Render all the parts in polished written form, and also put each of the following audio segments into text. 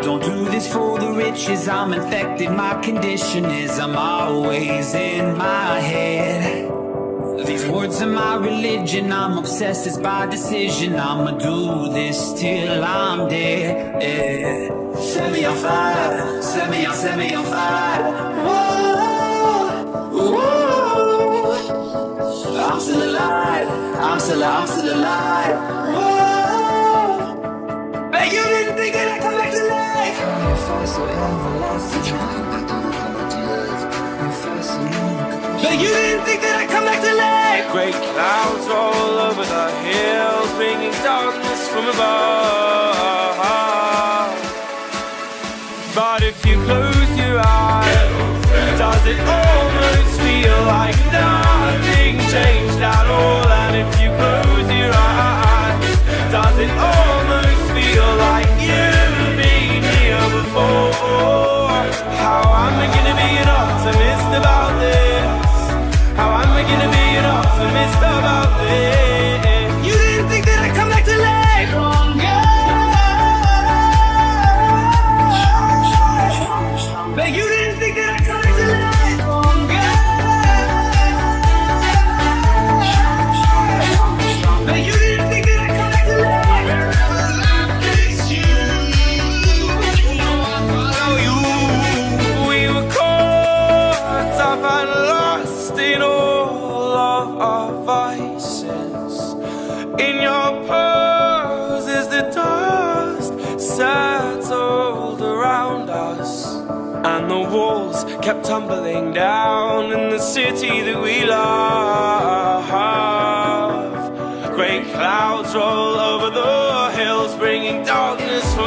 don't do this for the riches, I'm infected, my condition is I'm always in my head. These words are my religion, I'm obsessed, it's by decision. I'ma do this till I'm dead, yeah. Set me on fire, set me on fire. Whoa, whoa. I'm still alive, I'm still alive. Whoa. But you didn't think that I'd come back to life. But you didn't think that I'd come back to life. Great clouds roll over the hills, bringing darkness from above. But if you close your eyes, does it almost feel like nothing changed at all? And if you close your eyes, does it almost feel like you've been here before? How am I gonna be an optimist about this? How am I gonna be an optimist about this? You didn't think that I'd come back to life. But you didn't think that I'd come back to life. But you didn't think that I'd come back to life. It's you. You know I follow you. We were caught up and lost in all of our vices. In your poses the dust settled around us, and the walls kept tumbling down in the city that we love. Great clouds roll over the hills, bringing darkness from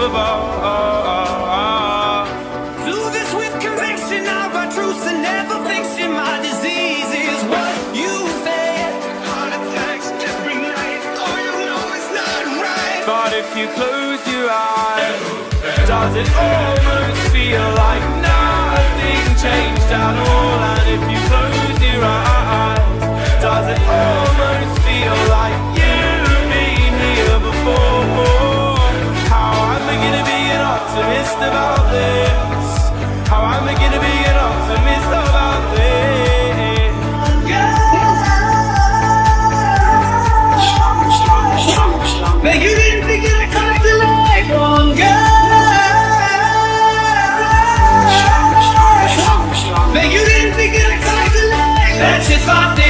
above. Do this with conviction, I write truths and never fiction. My disease is what you said. Heart attacks every night, oh you know it's not right. But if you close your eyes, does it almost feel like nothing changed at all? And if you close your eyes, does it almost feel like you've been here before? How am I gonna be an optimist about this? How am I gonna be an optimist about this? But you didn't think that I'd come back to life. But you didn't think that I'd come back to life. That's just my